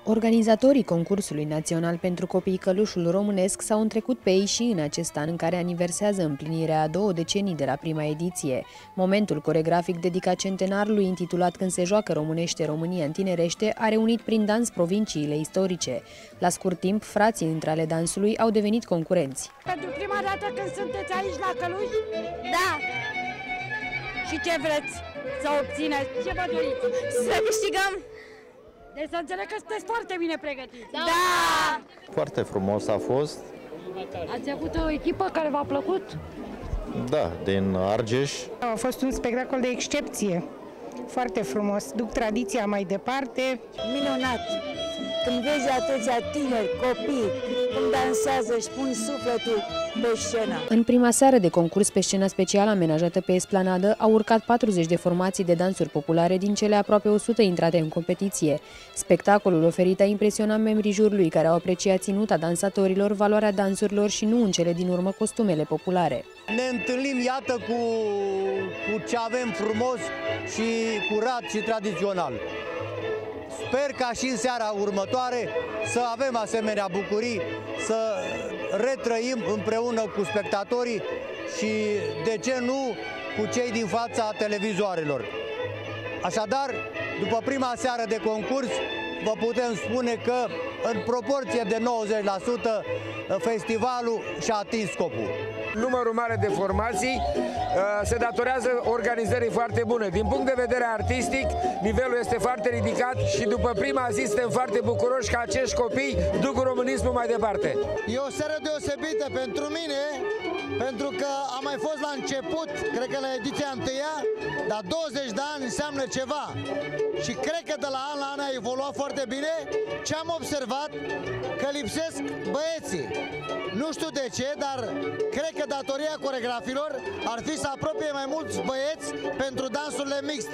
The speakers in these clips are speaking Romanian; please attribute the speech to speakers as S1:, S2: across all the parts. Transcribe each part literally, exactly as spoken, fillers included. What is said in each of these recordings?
S1: Organizatorii concursului național pentru copii Călușul Românesc s-au întrecut pe ei și în acest an în care aniversează împlinirea a două decenii de la prima ediție. Momentul coregrafic dedicat centenarului intitulat Când se joacă românește, România întinerește a reunit prin dans provinciile istorice. La scurt timp, frații între ale dansului au devenit concurenți.
S2: Pentru prima dată când sunteți aici la Căluș?
S3: Da!
S2: Și ce vreți să obțineți? Ce vă doriți?
S3: Să câștigăm!
S2: Deci să înțeleg că sunteți foarte bine pregătiți.
S3: Da!
S2: Da!
S4: Foarte frumos a fost.
S2: Ați avut o echipă care v-a plăcut?
S4: Da, din Argeș.
S5: A fost un spectacol de excepție. Foarte frumos. Duc tradiția mai departe.
S6: Minunat! Când vezi atâția tineri, copii, cum dansează, își pun sufletul pe scenă.
S1: În prima seară de concurs pe scenă specială amenajată pe esplanadă au urcat patruzeci de formații de dansuri populare din cele aproape o sută intrate în competiție. Spectacolul oferit a impresionat membrii jurului care au apreciat ținuta dansatorilor, valoarea dansurilor și nu în cele din urmă costumele populare.
S7: Ne întâlnim, iată, cu, cu ce avem frumos și curat și tradițional. Sper ca și în seara următoare să avem asemenea bucurii, să retrăim împreună cu spectatorii și, de ce nu, cu cei din fața televizoarelor. Așadar, după prima seară de concurs, vă putem spune că, în proporție de nouăzeci la sută, festivalul și-a atins scopul.
S8: Numărul mare de formații se datorează organizării foarte bune. Din punct de vedere artistic, nivelul este foarte ridicat și după prima zi suntem foarte bucuroși că acești copii duc românismul mai departe.
S9: E o seară deosebită pentru mine, pentru că am mai fost la început, cred că la ediția întâia, dar douăzeci de ani înseamnă ceva. Și cred că de la an la an a evoluat foarte bine. Ce am observat? Că lipsesc băieții. Nu știu de ce, dar cred că datoria coregrafilor ar fi să apropie mai mulți băieți pentru dansurile mixte.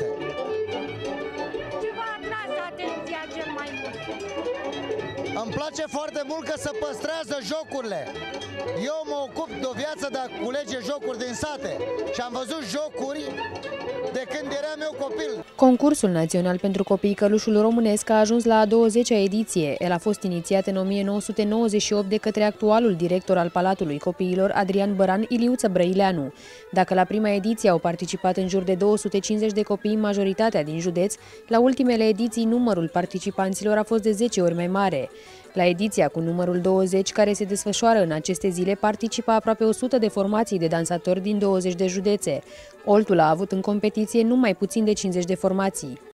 S2: Ce v-a atras atenția cel mai mult?
S9: Îmi place foarte mult că se păstrează jocurile. Eu mă ocup de o viață de a culege jocuri din sate și am văzut jocuri de când eram eu copil.
S1: Concursul național pentru copii Călușul Românesc a ajuns la a douăzecea ediție. El a fost inițiat în o mie nouă sute nouăzeci și opt de către actualul director al Palatului Copiilor, Adrian Băran Iliuță Brăileanu. Dacă la prima ediție au participat în jur de două sute cincizeci de copii, majoritatea din județ, la ultimele ediții numărul participanților a fost de zece ori mai mare. La ediția cu numărul douăzeci, care se desfășoară în aceste zile, participă aproape o sută de formații de dansatori din douăzeci de județe. Oltul a avut în competiție numai puțin de cincizeci de formații.